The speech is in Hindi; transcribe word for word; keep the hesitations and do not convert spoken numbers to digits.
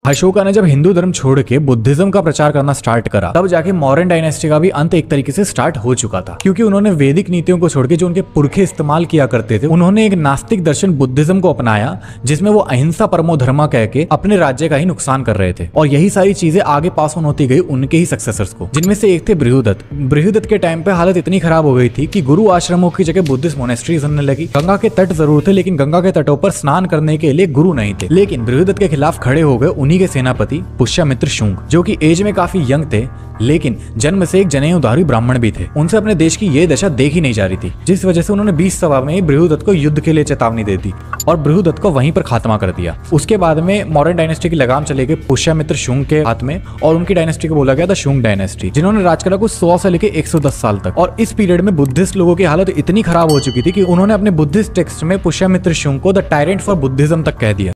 अशोका ने जब हिंदू धर्म छोड़ के बुद्धिज्म का प्रचार करना स्टार्ट करा, तब जाके मौर्यन डायनेस्टी का भी अंत एक तरीके से स्टार्ट हो चुका था, क्योंकि उन्होंने वैदिक नीतियों को छोड़ के जो उनके पुरखे इस्तेमाल किया करते थे, उन्होंने एक नास्तिक दर्शन बुद्धिज्म को अपनाया, जिसमें वो अहिंसा परमो धर्मा कह के अपने राज्य का ही नुकसान कर रहे थे। और यही सारी चीजें आगे पास ऑन होती गई उनके ही सक्सेसर्स को, जिनमें से एक थे बृहदत्त। बृहदत्त के टाइम पे हालत इतनी खराब हो गई थी कि गुरु आश्रमों की जगह बुद्धिस्ट मोनेस्ट्रीज बनने लगी। गंगा के तट जरूर थे, लेकिन गंगा के तटों पर स्नान करने के लिए गुरु नहीं थे। लेकिन बृहदत्त के खिलाफ खड़े हो गए उन्हीं के सेनापति पुष्यमित्र शुंग, जो कि एज में काफी यंग थे, लेकिन जन्म से एक जनेऊधारी ब्राह्मण भी थे। उनसे अपने देश की ये दशा देखी नहीं जा रही थी, जिस वजह से उन्होंने बीस सभा में बृहदत्त को युद्ध के लिए चेतावनी दे दी और बृहदत्त को वहीं पर खात्मा कर दिया। उसके बाद में मौर्यन डायनेस्टी की लगाम चली गई पुष्यमित्र शुंग के हाथ में, और उनकी डायनेस्टी को बोला गया था शुंग डायनेस्टी, जिन्होंने राज करा कुछ सौ से लेकर एक सौ दस साल तक। और इस पीरियड में बुद्धिस्ट लोगों की हालत इतनी खराब हो चुकी थी कि उन्होंने अपने बुद्धिस्ट टेक्स्ट में पुष्यमित्र शुंग को द टायरेंट फॉर बुद्धिज्म तक कह दिया।